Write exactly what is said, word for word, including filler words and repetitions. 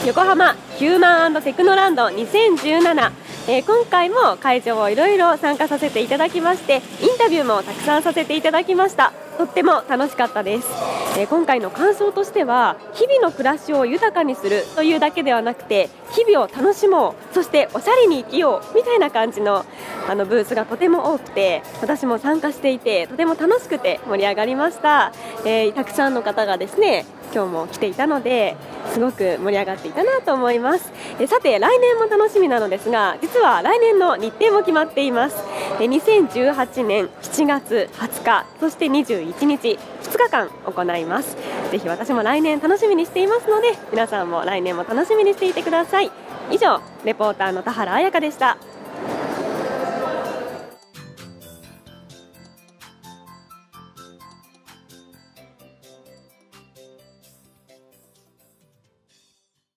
横浜ヒューマン&テクノランドにせんじゅうなな、えー、今回も会場をいろいろ参加させていただきまして、インタビューもたくさんさせていただきました。とっても楽しかったです。えー、今回の感想としては、日々の暮らしを豊かにするというだけではなくて、日々を楽しもう、そしておしゃれに生きようみたいな感じのあのブースがとても多くて、私も参加していてとても楽しくて盛り上がりました。えー、たくさんの方がですね今日も来ていたので、すごく盛り上がっていたなと思います。えさて来年も楽しみなのですが、実は来年の日程も決まっています。えにせんじゅうはちねんしちがつはつか、そしてにじゅういちにち、ふつかかん行います。ぜひ私も来年楽しみにしていますので、皆さんも来年も楽しみにしていてください。以上、レポーターの田原彩香でした。